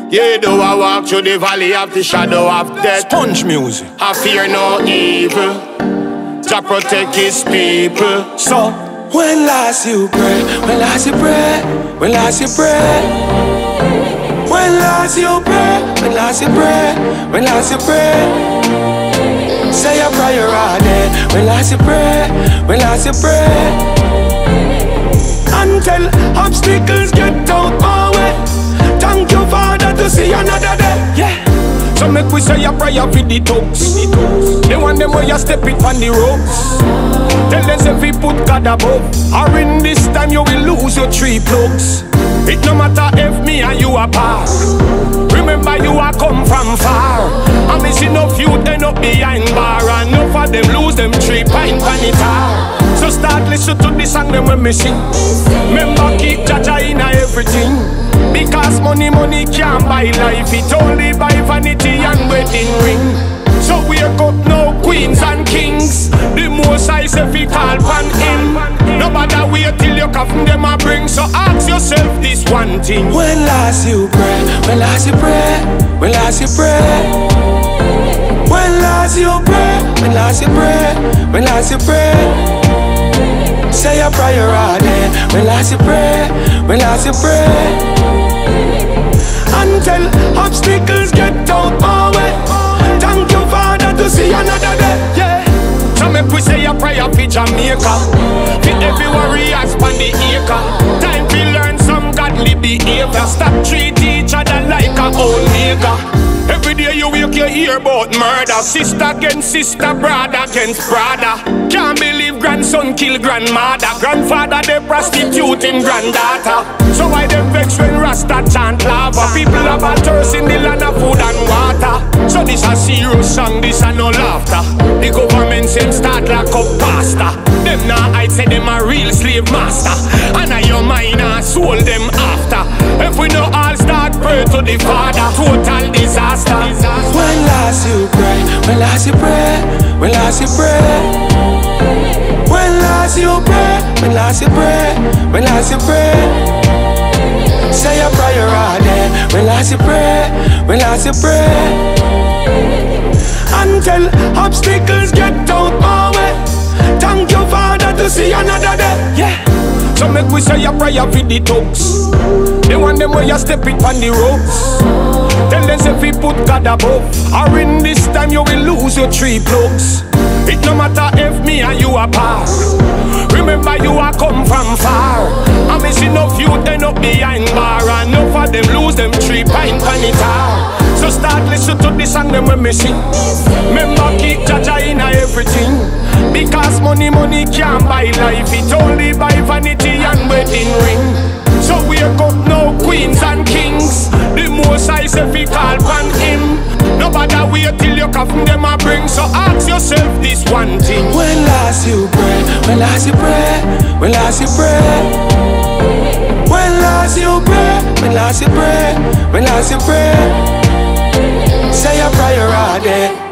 Yeah, though I walk through the valley of the shadow of death. Sponge music. I fear no evil, to protect his people. So, when last you pray, when last you pray, when last you pray, when last you pray, when last you pray, when last you pray, say a prayer all day. When last you pray, when last you pray, until obstacles get out my way. Thank you, Father, to see another day. Yeah. So make we say a prayer for the thugs. They want them where you step it on the ropes. Tell us if we put God above, or in this time you will lose your 3 plugs. It no matter if me and you are apart. Remember you are come from far. And me see no few end up behind bar, and enough of them lose them 3 pints on it hard. So start listen to the song them when me sing. Remember keep Jaja in everything. Because money can't buy life. It only buy vanity and wedding ring. So we are got no queens and kings. The most I say we call pan him. Nobody wait till you coffin them a bring. So ask yourself this one thing. When last you pray, when last you pray, when last you pray, when last you pray, when last you pray, when last you pray, say a prayer all day. When last you pray, when last you pray, until obstacles get out my way. Thank you, Father, to see another day. Yeah. So make we say a prayer for Jamaica, for every warriors on the acre. Time to learn some godly behavior. Stop treat each other like a old nigga. Every day you wake you hear about murder. Sister against sister, brother against brother. Can't believe grandson kill grandmother. Grandfather they prostitute him granddaughter. So why them vex when Rasta chant lava? People have a thirst in the land of food and water. So this a serious song, this a no laughter. The government same start like up pasta. Them now I say them a real slave master. And I your mind and soul them after. If we no all start pray to the Father, total disaster. When last you pray, when last you pray, when last you pray, when last you pray, when last you pray, when last you pray, say a prayer all day. When last you pray, when last you pray, until obstacles get out my way. Thank you, Father, to see another day. Yeah. So make we say a prayer for the thugs. They want them where you step it on the ropes. Tell us if we put God above, or in this time you will lose your 3 plugs. It no matter if me and you are apart. Remember you are come from far. And me see no few end up behind bar, and enough of them lose them 3 pints on it hard. So start listen to the song them when me sing. Remember keep Jaja in everything. Because money can't buy life. It only buy vanity and wedding ring. So we got no queens and kings. The most I say we call pan him. Nobody wait till you coffin them a bring. So ask yourself this one thing. When last you pray, when last you pray, when last you pray, when last you pray, when last you pray, when last you pray, say a prayer all day.